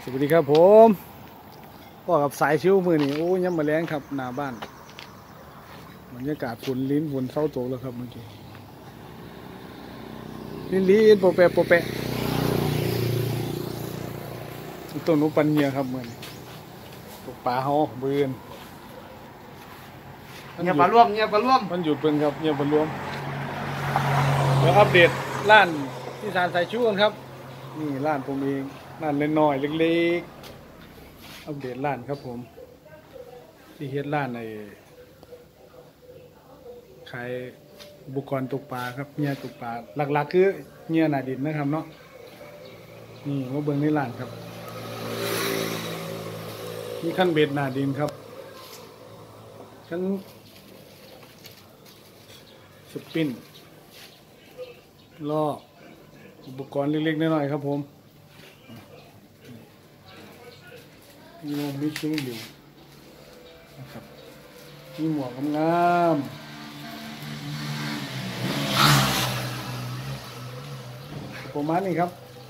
สวัสดีครับผมพ่อกับสายชิวมือนี่โอ้ยำมาแรงครับหน้าบ้านบรรยากาศฝนลิ้นฝนเศร้าโตแล้วครับเมื่อกี้ลิ้นโปะแปะโปะแปะต้นนุปันเงียครับมือนี่ตกปลาเฮาเบือนเงียบปลาร่วมมันหยุดเป็นครับเงียบปลารวมเดี๋ยวอัปเดตร้านที่สานสายชิวกันครับนี่ร้านผมเองร้านเล็กน้อยเล็กๆอัปเดตร้านครับผมที่เฮ็ดร้านในขายอุปกรณ์ตกปลาครับเงียตกปลาหลักๆคือเงียหน้าดินนะครับเนาะนี่มาเบิ่งในร้านครับมีขั้นเบ็ดหน้าดินครับขั้นสปินล่ออุปกรณ์เล็กๆน้อยๆครับผมมีชิ้นอยู่นะครับมีหมวกงามประมาณนี้ครับ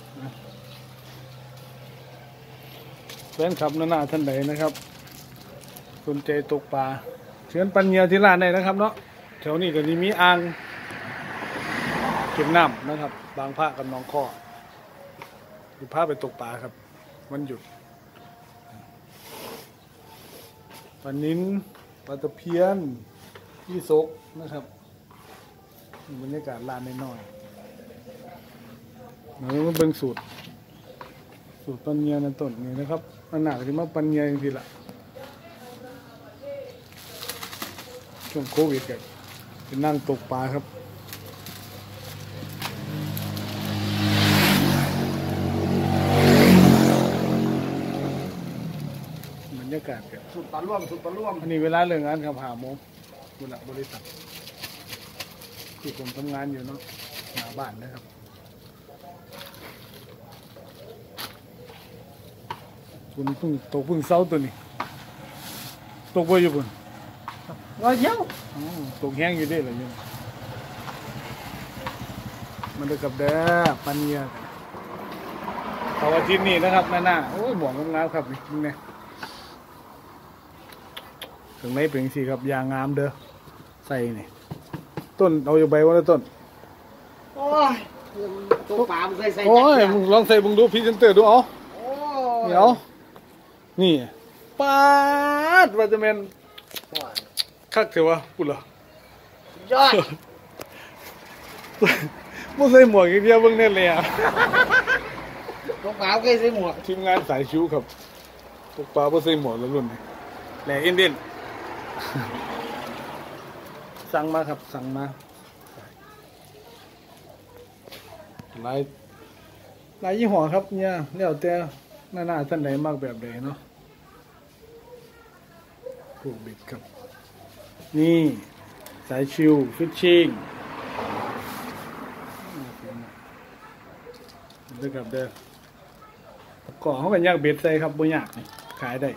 แฟนคลับนาท่านใดนะครับสนใจตกปลาเชิญปัญญาที่ร้านได้นะครับเนาะแถวนี้ก็มีอ่างเก็บน้ำนะครับบางพระกับน้องข้อคือพาไปตกปลาครับวันหยุดปลานิ้นปลาตะเพียนยี่สกนะครับบรรยากาศร้านน้อยๆเราเบิ่งสูตรปัญญาในต้นนี่นะครับมันหนักที่มาปัญญาจริงๆละช่วงโควิดกันเป็นนั่งตกปลาครับบรรยากาศครับสุดปลาร่วมอันนี้เวลาเลิกงานครับ5 โมงบุญบริษัทที่ผมทำงานอยู่เนาะหน้าบ้านนะครับคุณเพิ่งเศร้าตัวนี้ตกไปอยู่บนว่าเยอะตกแห้งอยู่ได้เลยเนี่ยมันได้กับแด้ปันเนียเสาร์อาทิตย์นี้นะครับหน้าโอ้ยหมวกงามครับนี่เนี่ยถึงไหนเป็นสิครับยางงามเด้อใส่นี่ต้นเอาอยู่ใบว่าแล้วต้นโอ้ยตัวปลามันเคยใส่โอ้ยมึงลองใส่มึงดูพรีเซนเตอร์ดูเอาเดี๋ยวนี่ปาดว่าจะเป็นคักเถอะวะพูดเหรอยอดมึงใส่หมวกอีกเดียวเบิ่งแน่เลยอ่ะตัวปลาเคยใส่หมวกทีมงานสายชิวครับตกปลาบ่ใส่หมวกแล้วรุ่นนี้แหล่อินเดียนสั่งมาครับสั่งมาหลายยี่ห้อครับเนี่ยแล้วแต่หน้าท่านไหนมากแบบไหนเนาะผูกบิดครับนี่สายชิวฟิชชิ่งเด้อครับเด้อก่อเขาเป็นยากเบ็ดใส่ครับบ่ยากนี่ขายได้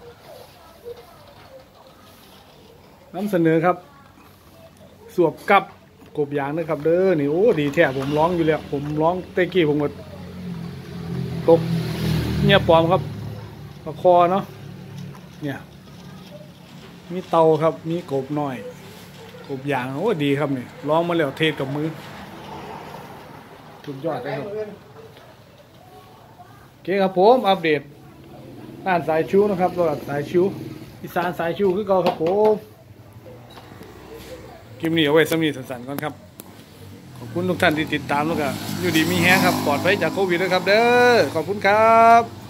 นำเสนอครับสวบกับกบยางนะครับเด้อนี่โอ้ดีแท้ผมร้องอยู่แล้วผมร้องเตกี้ผมหมดตกเนี่ยปลอมครับปลาคอเนาะเนี่ยมีเตาครับมีกบหน่อยกบยางโอ้ดีครับนี่ร้องมาแล้วเทศกับมือสุดยอดเลยครับโอเคครับผมอัปเดตร้านสายชิวนะครับตลาดสายชิวอีสานสายชิวคือเก่าครับผมคลิปนี้เอาไว้สำนีสั้นๆก่อนครับขอบคุณทุกท่านที่ติดตามแล้วก็อยู่ดีมีแฮงครับปลอดภัยจากโควิดนะครับเด้อขอบคุณครับ